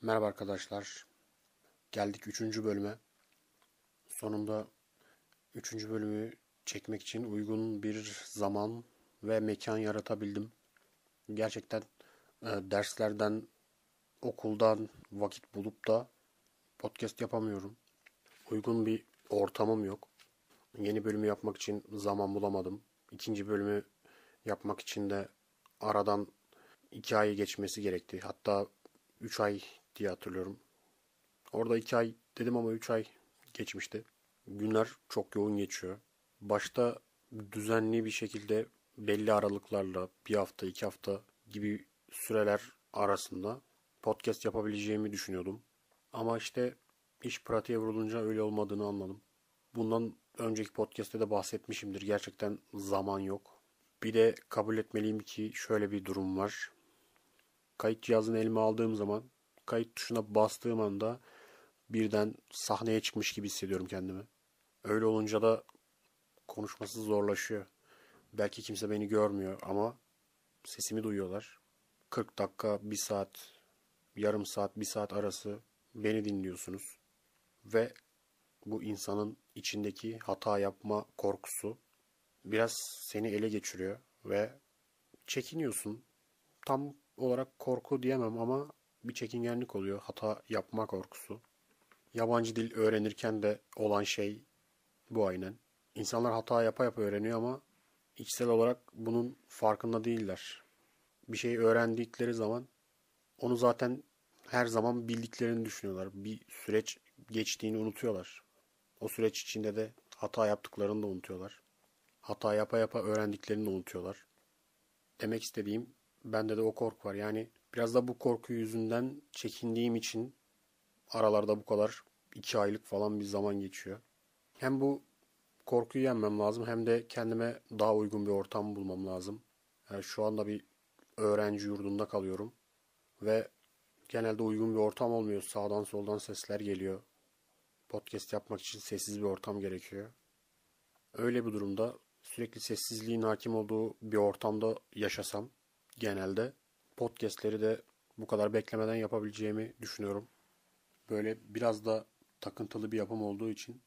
Merhaba arkadaşlar. Geldik üçüncü bölüme. Sonunda üçüncü bölümü çekmek için uygun bir zaman ve mekan yaratabildim. Gerçekten derslerden, okuldan vakit bulup da podcast yapamıyorum. Uygun bir ortamım yok. Yeni bölümü yapmak için zaman bulamadım. İkinci bölümü yapmak için de aradan 2 ay geçmesi gerekti. Hatta 3 ay diye hatırlıyorum. Orada 2 ay dedim ama 3 ay geçmişti. Günler çok yoğun geçiyor. Başta düzenli bir şekilde belli aralıklarla bir hafta, 2 hafta gibi süreler arasında podcast yapabileceğimi düşünüyordum. Ama işte iş pratiğe vurulunca öyle olmadığını anladım. Bundan önceki podcast'te de bahsetmişimdir. Gerçekten zaman yok. Bir de kabul etmeliyim ki şöyle bir durum var. Kayıt cihazını elime aldığım zaman kayıt tuşuna bastığım anda birden sahneye çıkmış gibi hissediyorum kendimi. Öyle olunca da konuşması zorlaşıyor. Belki kimse beni görmüyor ama sesimi duyuyorlar. 40 dakika, bir saat, yarım saat, bir saat arası beni dinliyorsunuz. Ve bu insanın içindeki hata yapma korkusu biraz seni ele geçiriyor ve çekiniyorsun. Tam olarak korku diyemem ama bir çekingenlik oluyor. Hata yapma korkusu. Yabancı dil öğrenirken de olan şey bu aynen. İnsanlar hata yapa yapa öğreniyor ama içsel olarak bunun farkında değiller. Bir şey öğrendikleri zaman onu zaten her zaman bildiklerini düşünüyorlar. Bir süreç geçtiğini unutuyorlar. O süreç içinde de hata yaptıklarını da unutuyorlar. Hata yapa yapa öğrendiklerini de unutuyorlar. Demek istediğim bende de o korku var. Yani biraz da bu korku yüzünden çekindiğim için aralarda bu kadar 2 aylık falan bir zaman geçiyor. Hem bu korkuyu yenmem lazım hem de kendime daha uygun bir ortam bulmam lazım. Yani şu anda bir öğrenci yurdunda kalıyorum ve genelde uygun bir ortam olmuyor. Sağdan soldan sesler geliyor. Podcast yapmak için sessiz bir ortam gerekiyor. Öyle bir durumda sürekli sessizliğin hakim olduğu bir ortamda yaşasam genelde podcastleri de bu kadar beklemeden yapabileceğimi düşünüyorum. Böyle biraz da takıntılı bir yapım olduğu için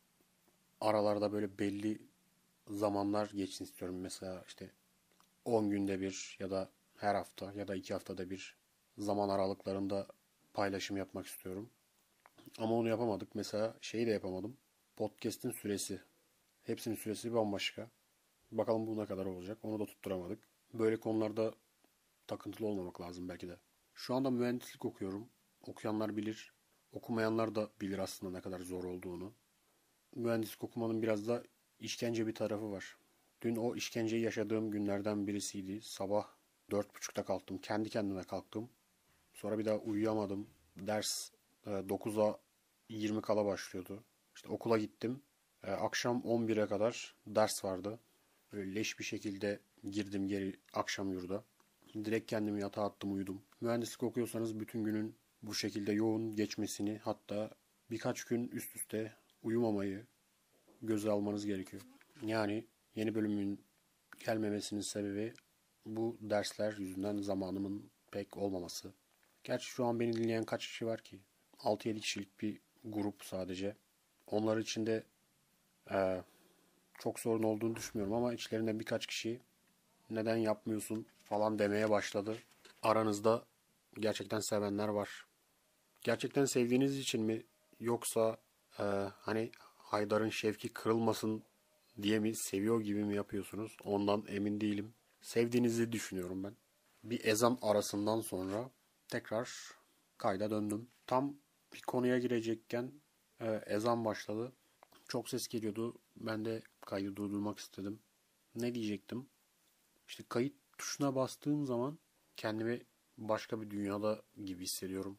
aralarda böyle belli zamanlar geçsin istiyorum. Mesela işte 10 günde bir ya da her hafta ya da 2 haftada bir zaman aralıklarında paylaşım yapmak istiyorum. Ama onu yapamadık. Mesela şeyi de yapamadım. Podcast'in süresi. Hepsinin süresi bambaşka. Bakalım bu ne kadar olacak. Onu da tutturamadık. Böyle konularda takıntılı olmamak lazım belki de. Şu anda mühendislik okuyorum. Okuyanlar bilir. Okumayanlar da bilir aslında ne kadar zor olduğunu. Mühendislik okumanın biraz da işkence bir tarafı var. Dün o işkenceyi yaşadığım günlerden birisiydi. Sabah 4.30'da kalktım. Kendi kendime kalktım. Sonra bir daha uyuyamadım. Ders 9'a 20 kala başlıyordu. İşte okula gittim. Akşam 11'e kadar ders vardı. Böyle leş bir şekilde girdim geri akşam yurda. Direkt kendimi yatağa attım uyudum. Mühendislik okuyorsanız bütün günün bu şekilde yoğun geçmesini hatta birkaç gün üst üste uyumamayı göze almanız gerekiyor. Yani yeni bölümün gelmemesinin sebebi bu dersler yüzünden zamanımın pek olmaması. Gerçi şu an beni dinleyen kaç kişi var ki? 6-7 kişilik bir grup sadece. Onlar için de e, çok sorun olduğunu düşünmüyorum ama içlerinden birkaç kişi neden yapmıyorsun falan demeye başladı. Aranızda gerçekten sevenler var. Gerçekten sevdiğiniz için mi yoksa hani Haydar'ın şevki kırılmasın diye mi seviyor gibi mi yapıyorsunuz? Ondan emin değilim. Sevdiğinizi düşünüyorum ben. Bir ezan arasından sonra tekrar kayda döndüm. Tam bir konuya girecekken ezan başladı. Çok ses geliyordu. Ben de kaydı durdurmak istedim. Ne diyecektim? İşte kayıt tuşuna bastığım zaman kendimi başka bir dünyada gibi hissediyorum.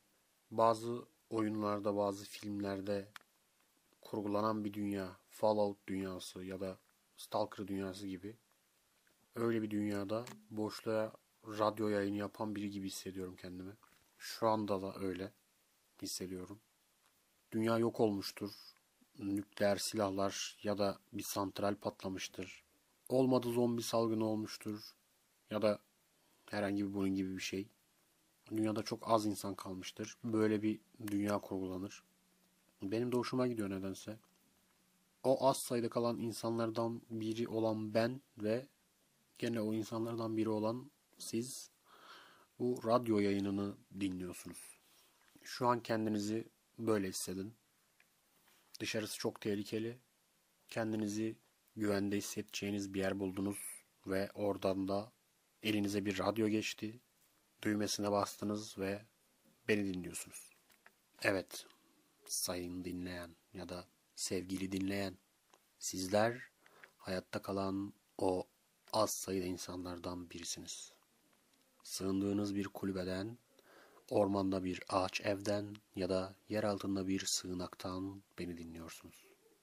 Bazı oyunlarda, bazı filmlerde kurgulanan bir dünya, Fallout dünyası ya da Stalker dünyası gibi. Öyle bir dünyada boşluğa radyo yayını yapan biri gibi hissediyorum kendimi. Şu anda da öyle hissediyorum. Dünya yok olmuştur. Nükleer silahlar ya da bir santral patlamıştır. Olmadı zombi salgını olmuştur. Ya da herhangi bir bunun gibi bir şey. Dünyada çok az insan kalmıştır. Böyle bir dünya kurgulanır. Benim de hoşuma gidiyor nedense. O az sayıda kalan insanlardan biri olan ben ve gene o insanlardan biri olan siz bu radyo yayınını dinliyorsunuz. Şu an kendinizi böyle hissedin. Dışarısı çok tehlikeli. Kendinizi güvende hissedeceğiniz bir yer buldunuz ve oradan da elinize bir radyo geçti. Düğmesine bastınız ve beni dinliyorsunuz. Evet, sayın dinleyen ya da sevgili dinleyen, sizler hayatta kalan o az sayıda insanlardan birisiniz. Sığındığınız bir kulübeden, ormanda bir ağaç evden ya da yer altında bir sığınaktan beni dinliyorsunuz.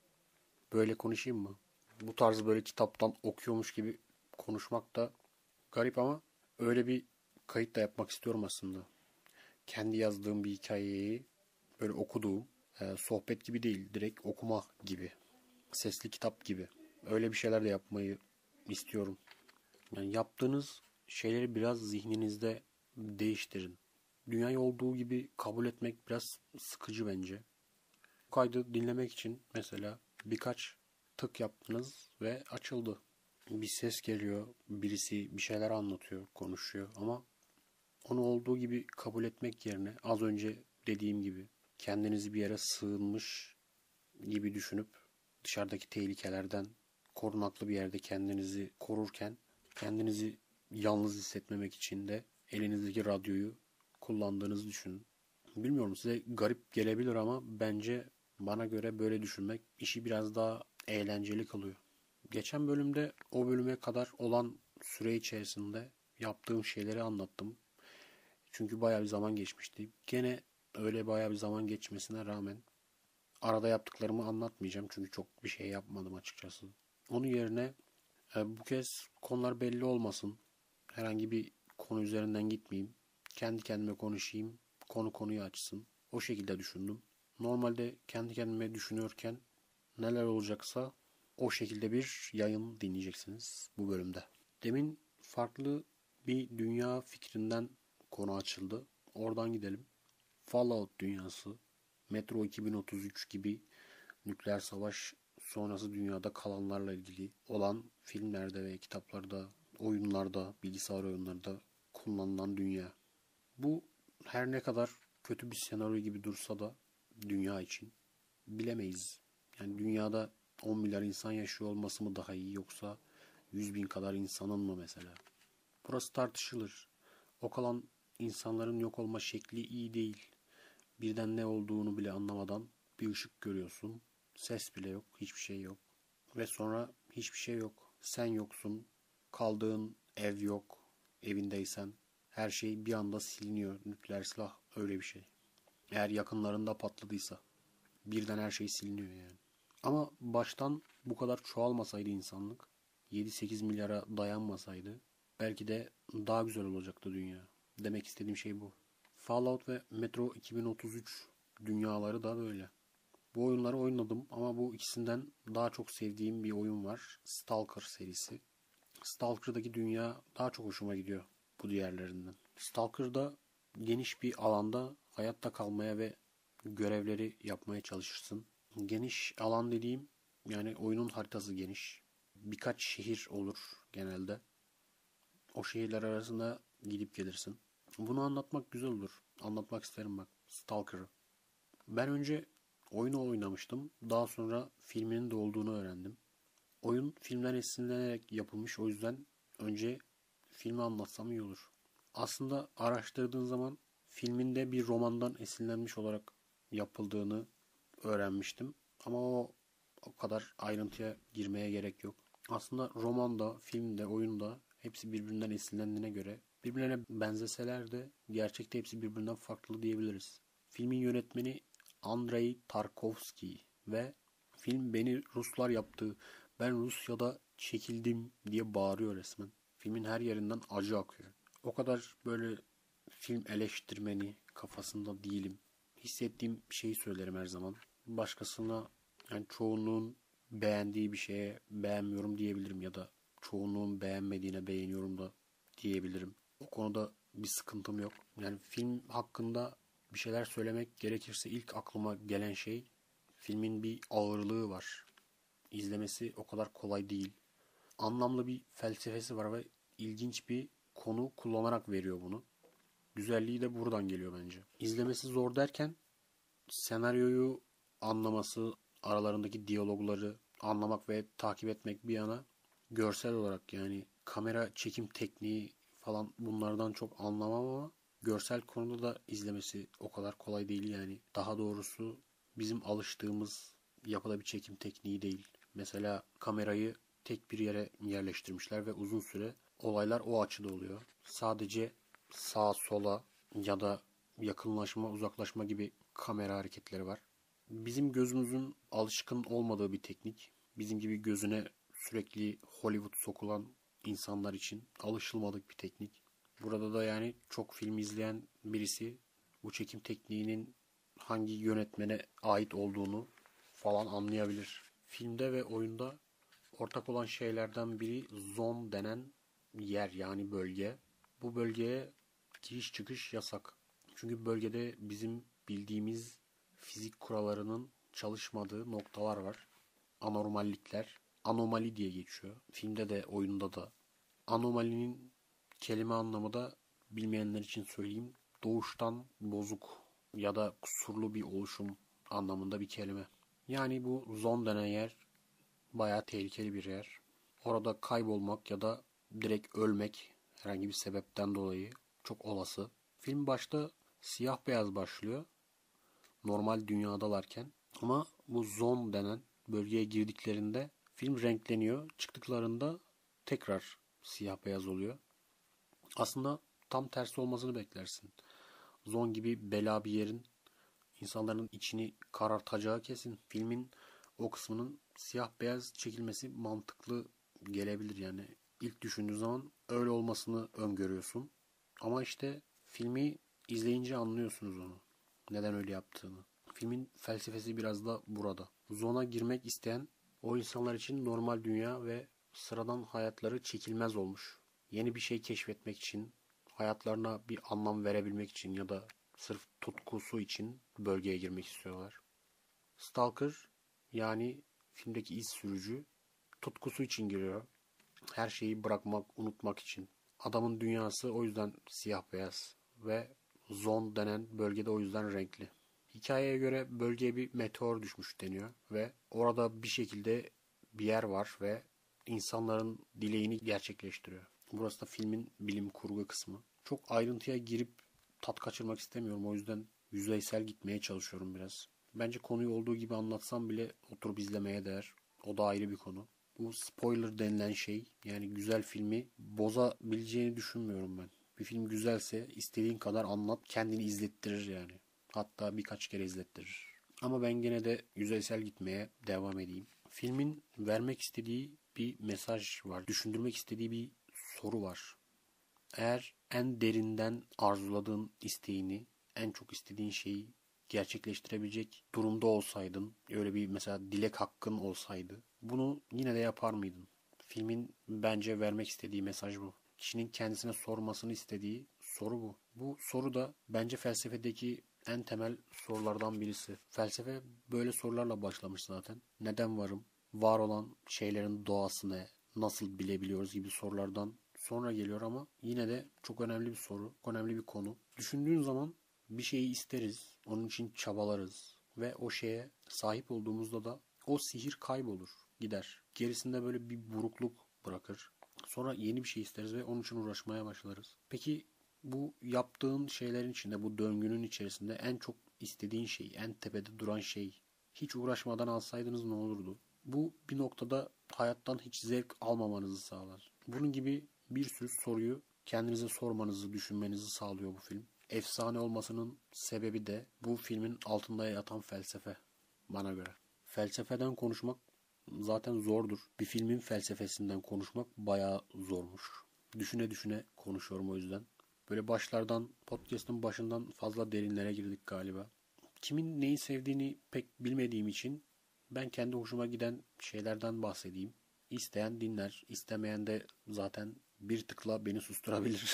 Böyle konuşayım mı? Bu tarz böyle kitaptan okuyormuş gibi konuşmak da garip ama öyle bir kayıt da yapmak istiyorum aslında. Kendi yazdığım bir hikayeyi böyle okuduğum, sohbet gibi değil, direkt okuma gibi, sesli kitap gibi. Öyle bir şeyler de yapmayı istiyorum. Yani yaptığınız şeyleri biraz zihninizde değiştirin. Dünyayı olduğu gibi kabul etmek biraz sıkıcı bence. Bu kaydı dinlemek için mesela birkaç tık yaptınız ve açıldı. Bir ses geliyor, birisi bir şeyler anlatıyor, konuşuyor ama onu olduğu gibi kabul etmek yerine az önce dediğim gibi kendinizi bir yere sığınmış gibi düşünüp dışarıdaki tehlikelerden korunaklı bir yerde kendinizi korurken kendinizi yalnız hissetmemek için de elinizdeki radyoyu kullandığınızı düşünün. Bilmiyorum, size garip gelebilir ama bence bana göre böyle düşünmek işi biraz daha eğlenceli kılıyor. Geçen bölümde o bölüme kadar olan süre içerisinde yaptığım şeyleri anlattım. Çünkü bayağı bir zaman geçmişti. Gene öyle bayağı bir zaman geçmesine rağmen arada yaptıklarımı anlatmayacağım. Çünkü çok bir şey yapmadım açıkçası. Onun yerine bu kez konular belli olmasın. Herhangi bir konu üzerinden gitmeyeyim. Kendi kendime konuşayım. Konu konuyu açsın. O şekilde düşündüm. Normalde kendi kendime düşünüyorken neler olacaksa o şekilde bir yayın dinleyeceksiniz bu bölümde. Demin farklı bir dünya fikrinden konu açıldı. Oradan gidelim. Fallout dünyası, Metro 2033 gibi nükleer savaş sonrası dünyada kalanlarla ilgili olan filmlerde ve kitaplarda, oyunlarda, bilgisayar oyunlarında kullanılan dünya. Bu her ne kadar kötü bir senaryo gibi dursa da dünya için bilemeyiz. Yani dünyada 10 milyar insan yaşıyor olması mı daha iyi yoksa 100 bin kadar insanın mı mesela? Burası tartışılır. O kalan insanların yok olma şekli iyi değil. Birden ne olduğunu bile anlamadan bir ışık görüyorsun. Ses bile yok, hiçbir şey yok. Ve sonra hiçbir şey yok. Sen yoksun, kaldığın ev yok, evindeysen. Her şey bir anda siliniyor. Nükleer silah öyle bir şey. Eğer yakınlarında patladıysa birden her şey siliniyor yani. Ama baştan bu kadar çoğalmasaydı insanlık, 7-8 milyara dayanmasaydı belki de daha güzel olacaktı dünya. Demek istediğim şey bu. Fallout ve Metro 2033 dünyaları da böyle. Bu oyunları oynadım ama bu ikisinden daha çok sevdiğim bir oyun var. Stalker serisi. Stalker'daki dünya daha çok hoşuma gidiyor bu diğerlerinden. Stalker'da geniş bir alanda hayatta kalmaya ve görevleri yapmaya çalışırsın. Geniş alan dediğim yani oyunun haritası geniş. Birkaç şehir olur genelde. O şehirler arasında gidip gelirsin. Bunu anlatmak güzel olur. Anlatmak isterim bak. Stalker'ı. Ben önce oyunu oynamıştım. Daha sonra filminin de olduğunu öğrendim. Oyun filmden esinlenerek yapılmış. O yüzden önce filmi anlatsam iyi olur. Aslında araştırdığın zaman filminde bir romandan esinlenmiş olarak yapıldığını öğrenmiştim. Ama o kadar ayrıntıya girmeye gerek yok. Aslında romanda, filmde, oyunda hepsi birbirinden esinlendiğine göre birbirlerine benzeseler de gerçekte hepsi birbirinden farklı diyebiliriz. Filmin yönetmeni Andrei Tarkovski ve film beni Ruslar yaptı, ben Rusya'da çekildim diye bağırıyor resmen. Filmin her yerinden acı akıyor. O kadar böyle film eleştirmeni kafasında değilim. Hissettiğim şeyi söylerim her zaman. Başkasına yani çoğunluğun beğendiği bir şeye beğenmiyorum diyebilirim ya da çoğunluğun beğenmediğine beğeniyorum da diyebilirim. O konuda bir sıkıntım yok. Yani film hakkında bir şeyler söylemek gerekirse ilk aklıma gelen şey filmin bir ağırlığı var. İzlemesi o kadar kolay değil. Anlamlı bir felsefesi var ve ilginç bir konu kullanarak veriyor bunu. Güzelliği de buradan geliyor bence. İzlemesi zor derken senaryoyu anlaması, aralarındaki diyalogları anlamak ve takip etmek bir yana, görsel olarak yani kamera çekim tekniği falan bunlardan çok anlamam ama görsel konuda da izlemesi o kadar kolay değil yani. Daha doğrusu bizim alıştığımız yapıda bir çekim tekniği değil. Mesela kamerayı tek bir yere yerleştirmişler ve uzun süre olaylar o açıda oluyor. Sadece sağa sola ya da yakınlaşma uzaklaşma gibi kamera hareketleri var. Bizim gözümüzün alışkın olmadığı bir teknik. Bizim gibi gözüne sürekli Hollywood sokulan insanlar için alışılmadık bir teknik. Burada da yani çok film izleyen birisi bu çekim tekniğinin hangi yönetmene ait olduğunu falan anlayabilir. Filmde ve oyunda ortak olan şeylerden biri zone denen yer yani bölge. Bu bölgeye giriş çıkış yasak. Çünkü bölgede bizim bildiğimiz fizik kurallarının çalışmadığı noktalar var. Anormallikler. Anomali diye geçiyor. Filmde de oyunda da. Anomalinin kelime anlamı da bilmeyenler için söyleyeyim. Doğuştan bozuk ya da kusurlu bir oluşum anlamında bir kelime. Yani bu zon denen yer bayağı tehlikeli bir yer. Orada kaybolmak ya da direkt ölmek herhangi bir sebepten dolayı çok olası. Film başta siyah beyaz başlıyor. Normal dünyadalarken. Ama bu zone denen bölgeye girdiklerinde film renkleniyor. Çıktıklarında tekrar siyah beyaz oluyor. Aslında tam tersi olmasını beklersin. Zone gibi bela bir yerin insanların içini karartacağı kesin. Filmin o kısmının siyah beyaz çekilmesi mantıklı gelebilir yani. İlk düşündüğün zaman öyle olmasını öngörüyorsun. Ama işte filmi izleyince anlıyorsunuz onu. Neden öyle yaptığını. Filmin felsefesi biraz da burada. Zona girmek isteyen o insanlar için normal dünya ve sıradan hayatları çekilmez olmuş. Yeni bir şey keşfetmek için, hayatlarına bir anlam verebilmek için ya da sırf tutkusu için bölgeye girmek istiyorlar. Stalker yani filmdeki iz sürücü tutkusu için giriyor. Her şeyi bırakmak, unutmak için. Adamın dünyası o yüzden siyah beyaz ve zone denen bölgede o yüzden renkli. Hikayeye göre bölgeye bir meteor düşmüş deniyor ve orada bir şekilde bir yer var ve insanların dileğini gerçekleştiriyor. Burası da filmin bilim kurgu kısmı. Çok ayrıntıya girip tat kaçırmak istemiyorum. O yüzden yüzeysel gitmeye çalışıyorum biraz. Bence konuyu olduğu gibi anlatsam bile oturup izlemeye değer. O da ayrı bir konu. Bu spoiler denilen şey yani güzel filmi bozabileceğini düşünmüyorum ben. Bir film güzelse istediğin kadar anlat kendini izlettirir yani. Hatta birkaç kere izlettirir. Ama ben gene de yüzeysel gitmeye devam edeyim. Filmin vermek istediği bir mesaj var. Düşündürmek istediği bir soru var. Eğer en derinden arzuladığın isteğini, en çok istediğin şeyi gerçekleştirebilecek durumda olsaydın, öyle bir mesela dilek hakkın olsaydı, bunu yine de yapar mıydın? Filmin bence vermek istediği mesaj bu. Kişinin kendisine sormasını istediği soru bu. Bu soru da bence felsefedeki en temel sorulardan birisi. Felsefe böyle sorularla başlamış zaten. Neden varım? Var olan şeylerin doğası ne? Nasıl bilebiliyoruz gibi sorulardan sonra geliyor ama yine de çok önemli bir soru, çok önemli bir konu. Düşündüğün zaman bir şeyi isteriz, onun için çabalarız ve o şeye sahip olduğumuzda da o sihir kaybolur, gider. Gerisinde böyle bir burukluk bırakır. Sonra yeni bir şey isteriz ve onun için uğraşmaya başlarız. Peki bu yaptığın şeylerin içinde, bu döngünün içerisinde en çok istediğin şey, en tepede duran şey hiç uğraşmadan alsaydınız ne olurdu? Bu bir noktada hayattan hiç zevk almamanızı sağlar. Bunun gibi bir sürü soruyu kendinize sormanızı, düşünmenizi sağlıyor bu film. Efsane olmasının sebebi de bu filmin altında yatan felsefe bana göre. Felsefeden konuşmak zaten zordur. Bir filmin felsefesinden konuşmak bayağı zormuş. Düşüne düşüne konuşuyorum o yüzden. Böyle başlardan, podcast'ın başından fazla derinlere girdik galiba. Kimin neyi sevdiğini pek bilmediğim için ben kendi hoşuma giden şeylerden bahsedeyim. İsteyen dinler, istemeyen de zaten bir tıkla beni susturabilir.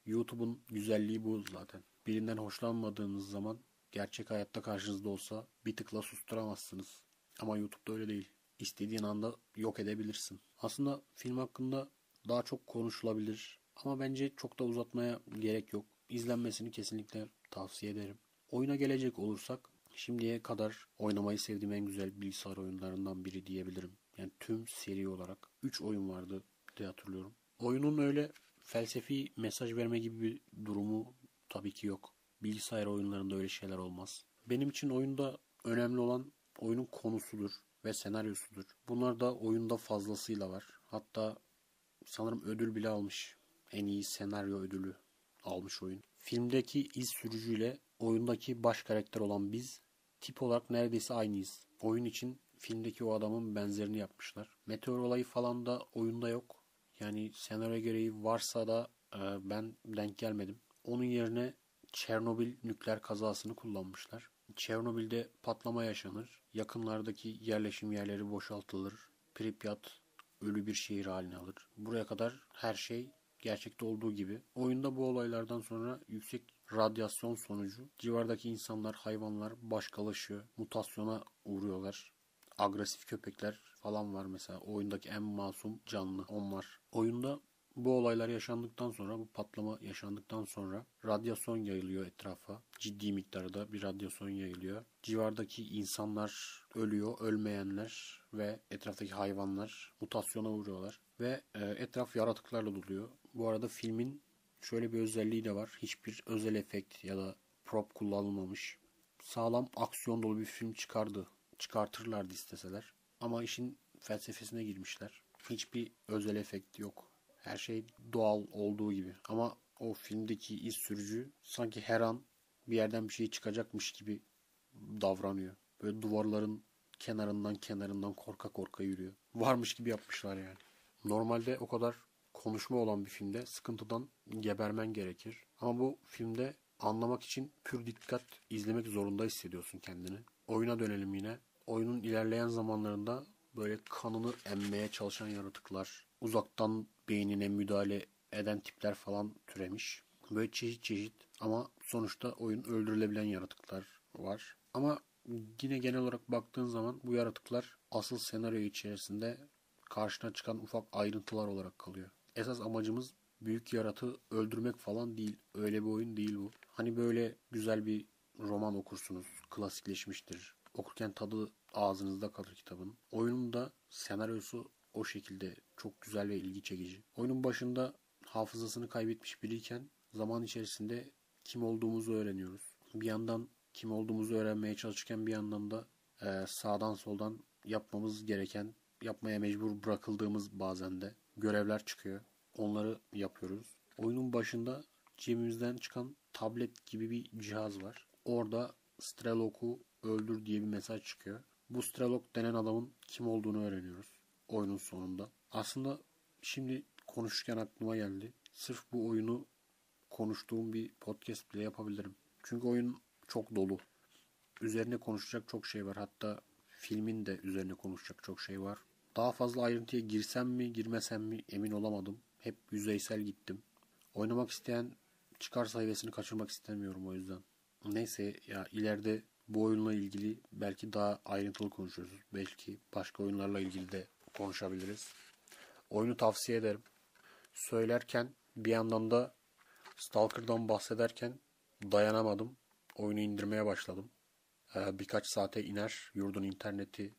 YouTube'un güzelliği bu zaten. Birinden hoşlanmadığınız zaman gerçek hayatta karşınızda olsa bir tıkla susturamazsınız. Ama YouTube'da öyle değil. İstediğin anda yok edebilirsin. Aslında film hakkında daha çok konuşulabilir. Ama bence çok da uzatmaya gerek yok. İzlenmesini kesinlikle tavsiye ederim. Oyuna gelecek olursak şimdiye kadar oynamayı sevdiğim en güzel bilgisayar oyunlarından biri diyebilirim. Yani tüm seri olarak 3 oyun vardı diye hatırlıyorum. Oyunun öyle felsefi mesaj verme gibi bir durumu tabii ki yok. Bilgisayar oyunlarında öyle şeyler olmaz. Benim için oyunda önemli olan oyunun konusudur ve senaryosudur. Bunlar da oyunda fazlasıyla var. Hatta sanırım ödül bile almış. En iyi senaryo ödülü almış oyun. Filmdeki iz sürücüyle oyundaki baş karakter olan biz tip olarak neredeyse aynıyız. Oyun için filmdeki o adamın benzerini yapmışlar. Meteor olayı falan da oyunda yok. Yani senaryo gereği varsa da ben denk gelmedim. Onun yerine Çernobil nükleer kazasını kullanmışlar. Çernobil'de patlama yaşanır. Yakınlardaki yerleşim yerleri boşaltılır. Pripyat ölü bir şehir haline alır. Buraya kadar her şey gerçekte olduğu gibi. Oyunda bu olaylardan sonra yüksek radyasyon sonucu civardaki insanlar, hayvanlar başkalaşıyor. Mutasyona uğruyorlar. Agresif köpekler falan var mesela. Oyundaki en masum canlı onlar. Oyunda bu olaylar yaşandıktan sonra, bu patlama yaşandıktan sonra radyasyon yayılıyor etrafa. Ciddi miktarda bir radyasyon yayılıyor. Civardaki insanlar ölüyor, ölmeyenler ve etraftaki hayvanlar mutasyona uğruyorlar. Ve etraf yaratıklarla doluyor. Bu arada filmin şöyle bir özelliği de var. Hiçbir özel efekt ya da prop kullanılmamış. Sağlam aksiyon dolu bir film çıkartırlardı isteseler. Ama işin felsefesine girmişler. Hiçbir özel efekt yok. Her şey doğal olduğu gibi. Ama o filmdeki iz sürücü sanki her an bir yerden bir şey çıkacakmış gibi davranıyor. Böyle duvarların kenarından korka korka yürüyor. Varmış gibi yapmışlar yani. Normalde o kadar konuşma olan bir filmde sıkıntıdan gebermen gerekir. Ama bu filmde anlamak için pür dikkat izlemek zorunda hissediyorsun kendini. Oyuna dönelim yine. Oyunun ilerleyen zamanlarında böyle kanını emmeye çalışan yaratıklar, uzaktan beynine müdahale eden tipler falan türemiş. Böyle çeşit çeşit ama sonuçta oyun öldürülebilen yaratıklar var. Ama yine genel olarak baktığın zaman bu yaratıklar asıl senaryo içerisinde karşına çıkan ufak ayrıntılar olarak kalıyor. Esas amacımız büyük yaratığı öldürmek falan değil. Öyle bir oyun değil bu. Hani böyle güzel bir roman okursunuz. Klasikleşmiştir. Okurken tadı ağzınızda kalır kitabın. Oyunun da senaryosu o şekilde çok güzel ve ilgi çekici. Oyunun başında hafızasını kaybetmiş biriyken zaman içerisinde kim olduğumuzu öğreniyoruz. Bir yandan kim olduğumuzu öğrenmeye çalışırken bir yandan da sağdan soldan yapmamız gereken, yapmaya mecbur bırakıldığımız bazen de görevler çıkıyor. Onları yapıyoruz. Oyunun başında cebimizden çıkan tablet gibi bir cihaz var. Orada Strelok'u öldür diye bir mesaj çıkıyor. Bu Strelok denen adamın kim olduğunu öğreniyoruz oyunun sonunda. Aslında şimdi konuşurken aklıma geldi. Sırf bu oyunu konuştuğum bir podcast bile yapabilirim. Çünkü oyun çok dolu. Üzerine konuşacak çok şey var. Hatta filmin de üzerine konuşacak çok şey var. Daha fazla ayrıntıya girsem mi girmesem mi emin olamadım. Hep yüzeysel gittim. Oynamak isteyen çıkarsa hevesini kaçırmak istemiyorum o yüzden. Neyse ya ileride bu oyunla ilgili belki daha ayrıntılı konuşuruz. Belki başka oyunlarla ilgili de konuşabiliriz. Oyunu tavsiye ederim. Söylerken bir yandan da Stalker'dan bahsederken dayanamadım. Oyunu indirmeye başladım. Birkaç saate iner. Yurdun interneti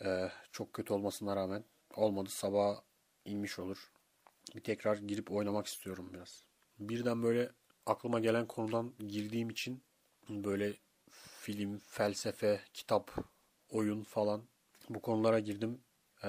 çok kötü olmasına rağmen olmadı. Sabah inmiş olur. Bir tekrar girip oynamak istiyorum biraz. Birden böyle aklıma gelen konudan girdiğim için böyle film, felsefe, kitap, oyun falan bu konulara girdim.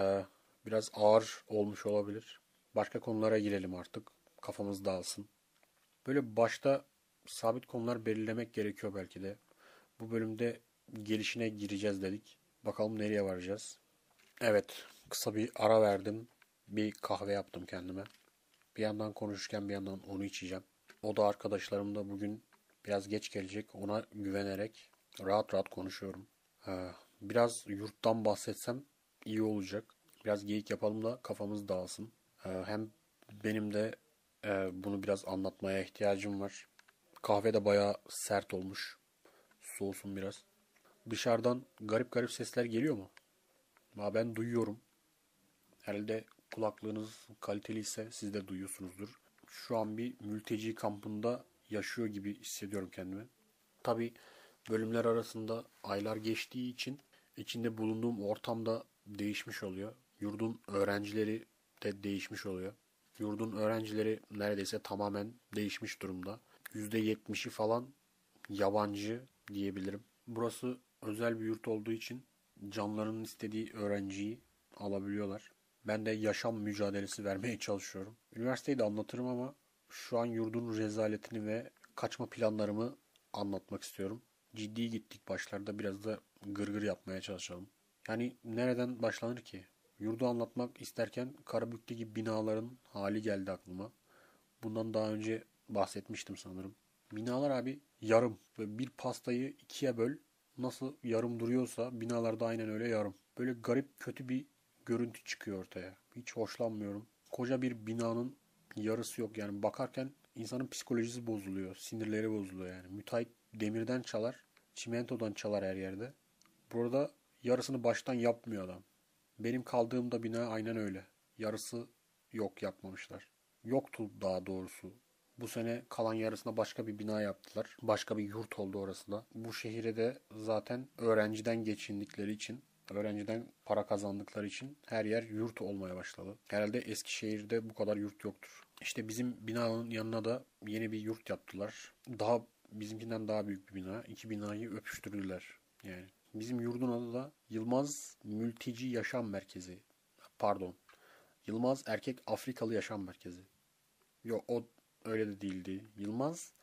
Biraz ağır olmuş olabilir. Başka konulara girelim artık. Kafamız dağılsın. Böyle başta sabit konular belirlemek gerekiyor belki de. Bu bölümde gelişine gireceğiz dedik. Bakalım nereye varacağız. Evet, kısa bir ara verdim. Bir kahve yaptım kendime. Bir yandan konuşurken bir yandan onu içeceğim. O da arkadaşlarım da bugün biraz geç gelecek. Ona güvenerek rahat rahat konuşuyorum. Biraz yurttan bahsetsem iyi olacak. Biraz geyik yapalım da kafamız dağılsın. Hem benim de Bunu biraz anlatmaya ihtiyacım var. Kahve de bayağı sert olmuş. Soğusun biraz. Dışarıdan garip garip sesler geliyor mu? Ha, ben duyuyorum. Herhalde kulaklığınız kaliteliyse siz de duyuyorsunuzdur. Şu an bir mülteci kampında yaşıyor gibi hissediyorum kendimi. Tabii bölümler arasında aylar geçtiği için içinde bulunduğum ortam da değişmiş oluyor. Yurdun öğrencileri de değişmiş oluyor. Yurdun öğrencileri neredeyse tamamen değişmiş durumda. %70'i falan yabancı diyebilirim. Burası özel bir yurt olduğu için canlarının istediği öğrenciyi alabiliyorlar. Ben de yaşam mücadelesi vermeye çalışıyorum. Üniversiteyi de anlatırım ama şu an yurdun rezaletini ve kaçma planlarımı anlatmak istiyorum. Ciddi gittik başlarda, biraz da gırgır yapmaya çalışalım. Yani nereden başlanır ki? Yurdu anlatmak isterken Karabük'teki binaların hali geldi aklıma. Bundan daha önce bahsetmiştim sanırım. Binalar abi yarım ve bir pastayı ikiye böl. Nasıl yarım duruyorsa binalar da aynen öyle yarım. Böyle garip kötü bir görüntü çıkıyor ortaya. Hiç hoşlanmıyorum. Koca bir binanın yarısı yok yani, bakarken insanın psikolojisi bozuluyor. Sinirleri bozuluyor yani. Müteahhit demirden çalar, çimentodan çalar her yerde. Burada yarısını baştan yapmıyor adam. Benim kaldığımda bina aynen öyle. Yarısı yok, yapmamışlar. Yoktu daha doğrusu. Bu sene kalan yarısına başka bir bina yaptılar. Başka bir yurt oldu orası da. Bu şehire de zaten öğrenciden geçindikleri için, öğrenciden para kazandıkları için her yer yurt olmaya başladı. Herhalde Eskişehir'de bu kadar yurt yoktur. İşte bizim binanın yanına da yeni bir yurt yaptılar. Daha bizimkinden daha büyük bir bina. İki binayı öpüştürdüler. Yani bizim yurdun adı da Yılmaz Mülteci Yaşam Merkezi. Pardon. Yılmaz Erkek Afrikalı Yaşam Merkezi. Yok, o öyle de değildi. Yılmaz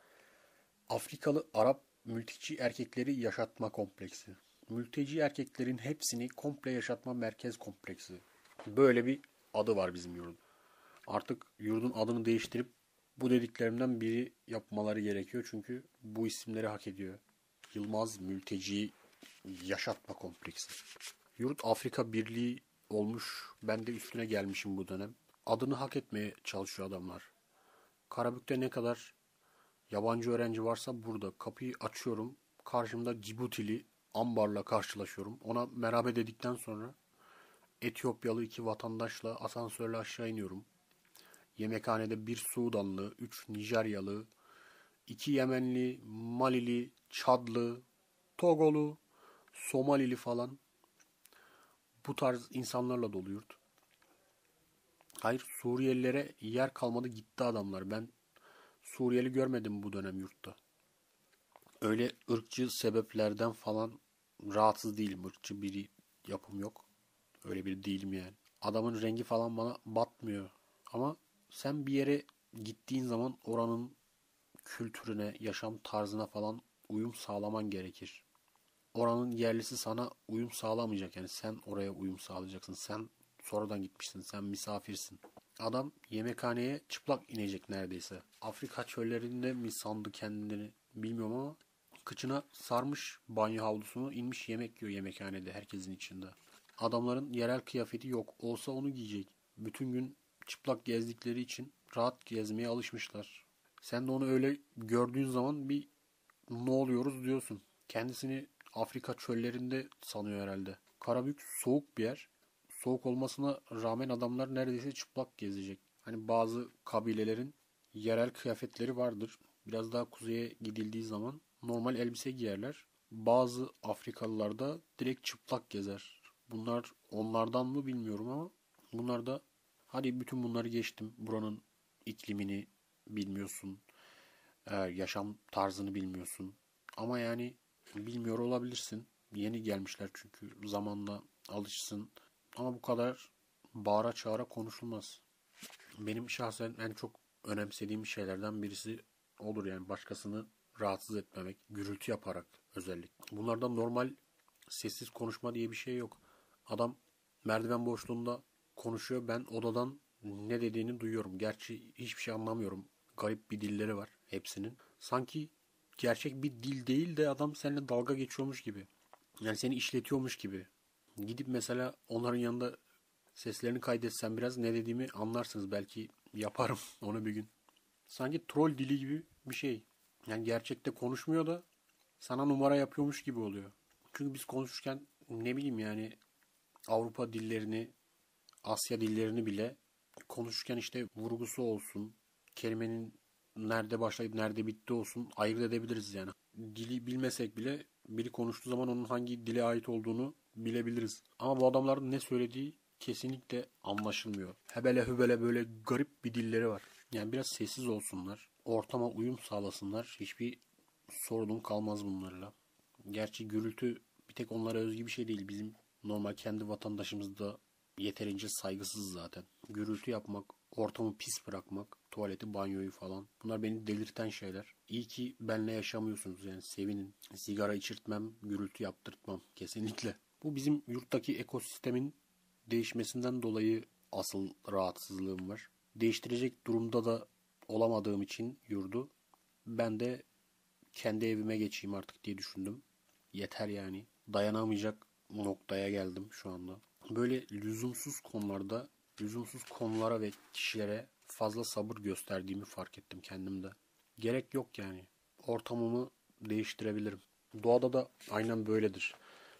Afrikalı Arap Mülteci Erkekleri Yaşatma Kompleksi. Mülteci erkeklerin hepsini komple yaşatma merkez kompleksi. Böyle bir adı var bizim yurdun. Artık yurdun adını değiştirip bu dediklerimden biri yapmaları gerekiyor. Çünkü bu isimleri hak ediyor. Yılmaz Mülteci Yaşatma Kompleksi. Yurt Afrika Birliği olmuş. Ben de üstüne gelmişim bu dönem. Adını hak etmeye çalışıyor adamlar. Karabük'te ne kadar yabancı öğrenci varsa burada kapıyı açıyorum. Karşımda Cibutili ambarla karşılaşıyorum. Ona merhaba dedikten sonra Etiyopyalı iki vatandaşla asansörle aşağı iniyorum. Yemekhanede bir Sudanlı, üç Nijeryalı, iki Yemenli, Malili, Çadlı, Togolu, Somalili falan, bu tarz insanlarla dolu yurt. Hayır, Suriyelilere yer kalmadı, gitti adamlar. Ben Suriyeli görmedim bu dönem yurtta. Öyle ırkçı sebeplerden falan rahatsız değilim. Irkçı bir yapım yok. Öyle bir değilim yani. Adamın rengi falan bana batmıyor. Ama sen bir yere gittiğin zaman oranın kültürüne, yaşam tarzına falan uyum sağlaman gerekir. Oranın yerlisi sana uyum sağlamayacak. Yani sen oraya uyum sağlayacaksın. Sen sonradan gitmişsin. Sen misafirsin. Adam yemekhaneye çıplak inecek neredeyse. Afrika çöllerinde mi sandı kendini bilmiyorum ama kıçına sarmış banyo havlusunu, inmiş yemek yiyor yemekhanede herkesin içinde. Adamların yerel kıyafeti yok. Olsa onu giyecek. Bütün gün çıplak gezdikleri için rahat gezmeye alışmışlar. Sen de onu öyle gördüğün zaman bir ne oluyoruz diyorsun. Kendisini Afrika çöllerinde sanıyor herhalde. Karabük soğuk bir yer. Soğuk olmasına rağmen adamlar neredeyse çıplak gezecek. Hani bazı kabilelerin yerel kıyafetleri vardır. Biraz daha kuzeye gidildiği zaman normal elbise giyerler. Bazı Afrikalılar da direkt çıplak gezer. Bunlar onlardan mı bilmiyorum ama bunlar da, hadi bütün bunları geçtim. Buranın iklimini bilmiyorsun. Yaşam tarzını bilmiyorsun. Ama yani bilmiyor olabilirsin. Yeni gelmişler çünkü, zamanla alışsın. Ama bu kadar bağıra çağıra konuşulmaz. Benim şahsen en çok önemsediğim şeylerden birisi olur yani, başkasını rahatsız etmemek, gürültü yaparak özellikle. Bunlardan normal sessiz konuşma diye bir şey yok. Adam merdiven boşluğunda konuşuyor. Ben odadan ne dediğini duyuyorum. Gerçi hiçbir şey anlamıyorum. Garip bir dilleri var hepsinin. Sanki gerçek bir dil değil de adam seninle dalga geçiyormuş gibi. Yani seni işletiyormuş gibi. Gidip mesela onların yanında seslerini kaydetsem biraz, ne dediğimi anlarsınız. Belki yaparım onu bir gün. Sanki troll dili gibi bir şey. Yani gerçekte konuşmuyor da sana numara yapıyormuş gibi oluyor. Çünkü biz konuşurken ne bileyim yani Avrupa dillerini, Asya dillerini bile konuşurken işte vurgusu olsun, kelimenin nerede başlayıp nerede bitti olsun ayırt edebiliriz yani. Dili bilmesek bile biri konuştuğu zaman onun hangi dile ait olduğunu bilebiliriz. Ama bu adamların ne söylediği kesinlikle anlaşılmıyor. Hebele hübele böyle garip bir dilleri var. Yani biraz sessiz olsunlar, ortama uyum sağlasınlar. Hiçbir sorunun kalmaz bunlarla. Gerçi gürültü bir tek onlara özgü bir şey değil. Bizim normal kendi vatandaşımız da yeterince saygısız zaten. Gürültü yapmak, ortamı pis bırakmak, tuvaleti, banyoyu falan. Bunlar beni delirten şeyler. İyi ki benle yaşamıyorsunuz yani sevinin. Sigara içirtmem, gürültü yaptırtmam kesinlikle. Bu bizim yurttaki ekosistemin değişmesinden dolayı asıl rahatsızlığım var. Değiştirecek durumda da olamadığım için yurdu ben de kendi evime geçeyim artık diye düşündüm. Yeter yani. Dayanamayacak noktaya geldim şu anda. Böyle lüzumsuz konularda, lüzumsuz konulara ve kişilere fazla sabır gösterdiğimi fark ettim kendimde. Gerek yok yani. Ortamımı değiştirebilirim. Doğada da aynen böyledir.